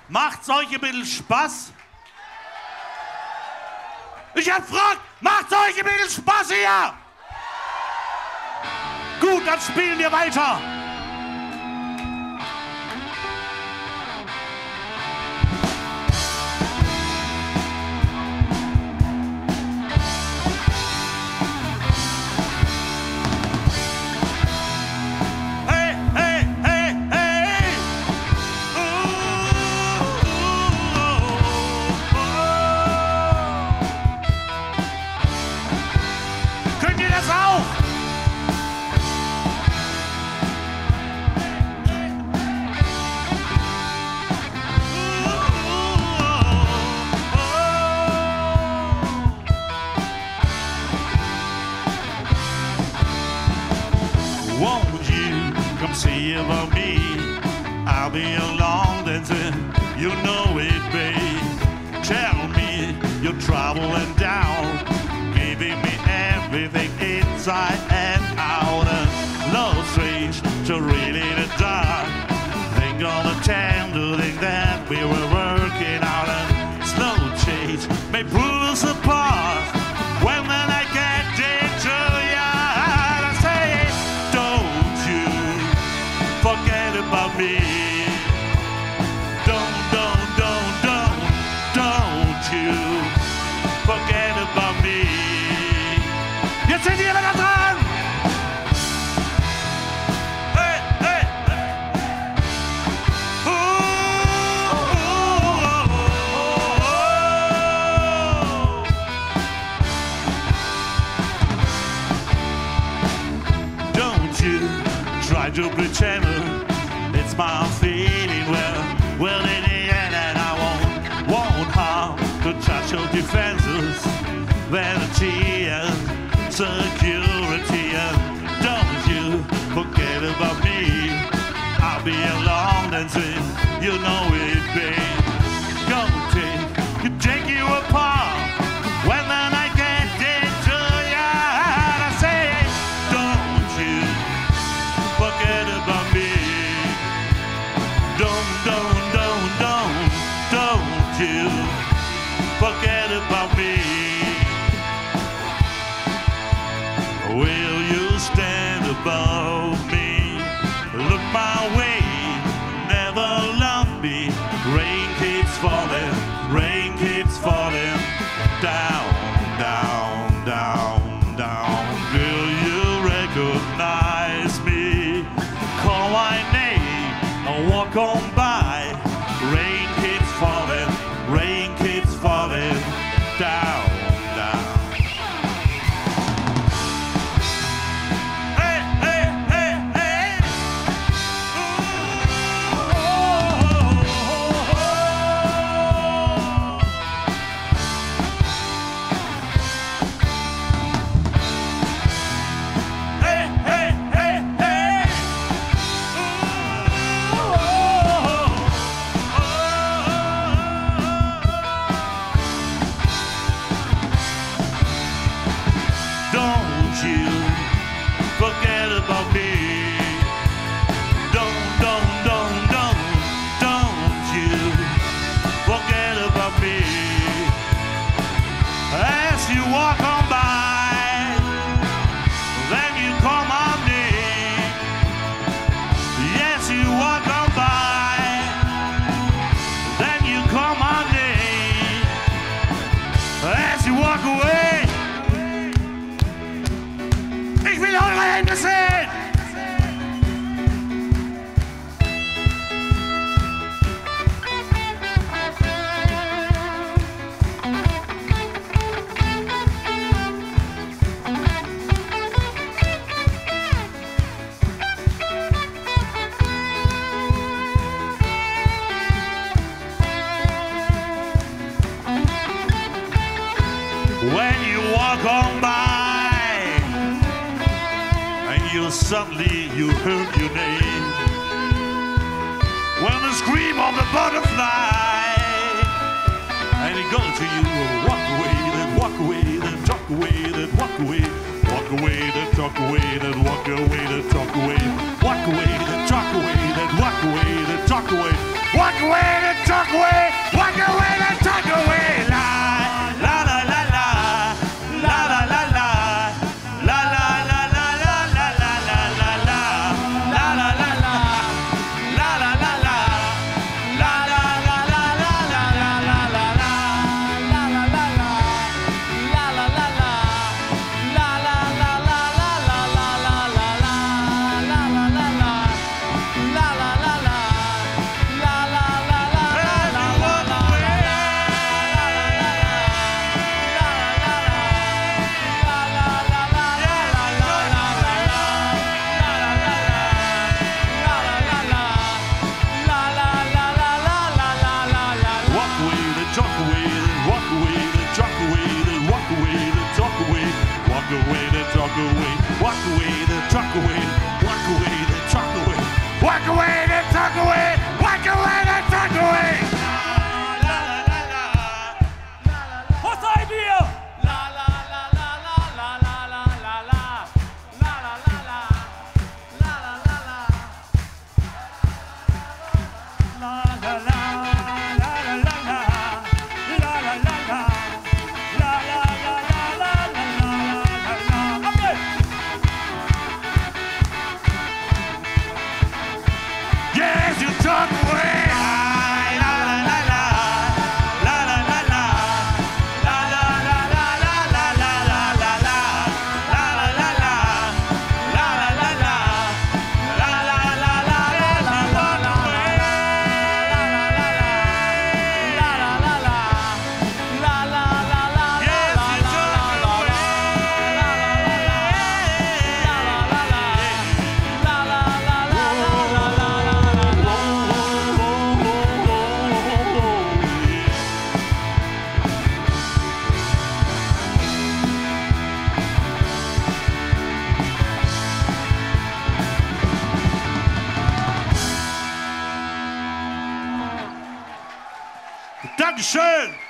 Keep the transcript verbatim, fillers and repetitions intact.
Macht's euch ein bisschen Spaß? Ich hab gefragt, macht's euch ein bisschen Spaß hier? Gut, dann spielen wir weiter. Won't you come see about me? I'll be along dancing, you know it, babe. Tell me you're traveling down, giving me everything inside and out. And love strange to really the dark. Think of the tender thing that we were working out, and slow change may pull us apart. When then I get into your heart, I say, don't you forget about me. Don't, don't, don't, don't, don't you forget about me. Jetzt sind wir wieder dran! Hey, hey, hey. Ooh, ooh, oh, oh. Don't you try to pretend it's my feeling. Well, well, in the end, and I won't, won't harm to touch your defenses, vanity and security. And don't you forget about me. I'll be along dancing, you know it, babe. Gonna take, you take you apart. When then I get into your heart, I say, don't you forget about me. Don't, don't, don't, don't, don't you forget about me. Will you stand above me? Look my way, never love me. Rain keeps falling, rain keeps falling. Down, down, down, down. Will you recognize me? Call my name and walk on by. Rain keeps falling, rain keeps falling. Down, down. Hey, hey, hey, hey. Ooh, oh, oh, oh. Hey, hey, hey, hey. Ooh, oh, oh, oh. Don't you forget about me. Don't, don't, don't, don't, don't you forget about me. As you walk on by, then you call my name. Yes, you walk on by, then you call my name. As you walk away, Ich will eure Hände sehen! when you walk on by and you suddenly you heard your name, when the scream of the butterfly and it goes to you, walk away, then walk away, then talk away, then walk away, walk away, then talk away, then walk away, then talk away, walk away, then talk away, then walk away, then talk away, walk walk away, then talk away, walk away, then talk away. La la la la la, la la la la, la la la la la la la la la la, la la la la, la la la la, la la la la la la la la la, la la la la, la la la la, la la la la, la la la la la la Walk away, then talk away. Walk away, then talk away. Walk away, then talk away. Walk away, then talk away. Walk away, then talk away. La la la la. What's the idea? La la la la la la la la la la. La la la la. La la la la. La la la, la la la la, la la la la, la la la la la la la. Up there. Yes, you talk away. La la la la. La la la la. La la la la la la la la la la. La la la la. La la la la. La la la la la la la la. La la la la. La la la la. La la la la. Yes, you talk away. La la la la. La la la la. La la la la la la la la. Dankeschön.